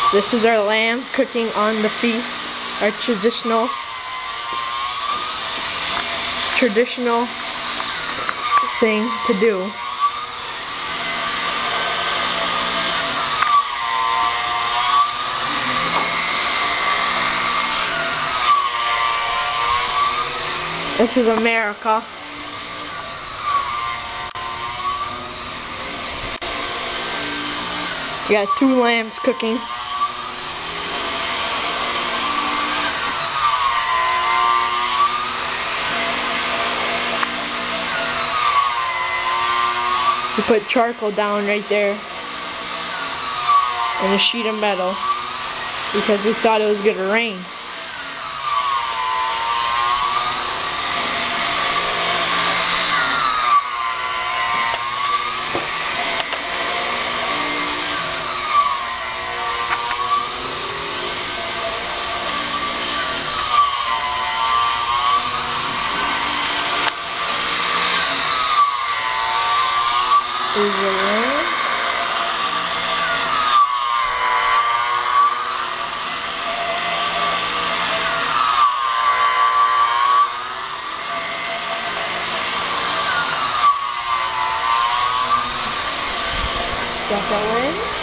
This is our lamb cooking on the feast, our traditional thing to do. This is America. We got 2 lambs cooking. We put charcoal down right there and a sheet of metal because we thought it was gonna rain. Is the lamb. Got that one.